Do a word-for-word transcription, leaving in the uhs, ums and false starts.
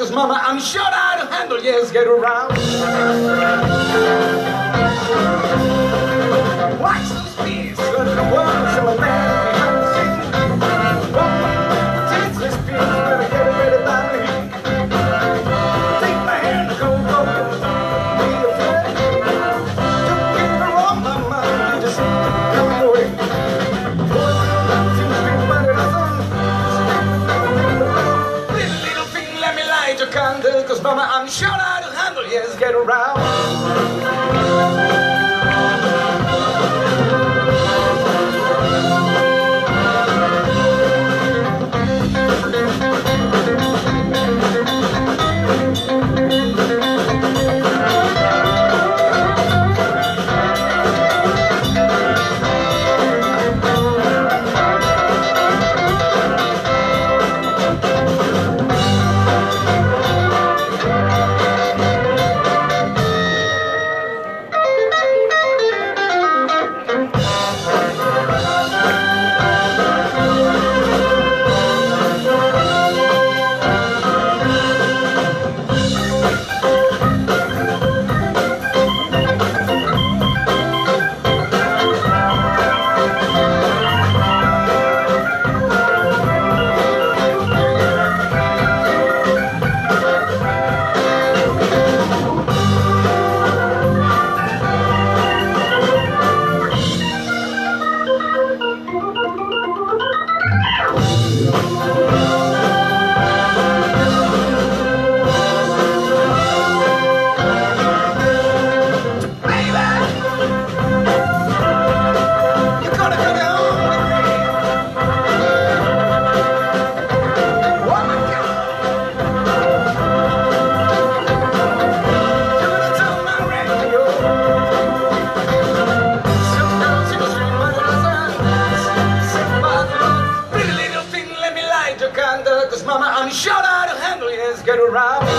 cause mama, I'm sure how to handle, yes, get around. Watch those piece, good the world, so a man behind the scenes. Teach this piece, better get it ready by me. Take my hand, go, go, go, be afraid. Don't get me wrong, my mind, just come away. Cause mama, I'm sure how to handle, yes, get around. Cause mama, I'm sure how to handle, yes, get around.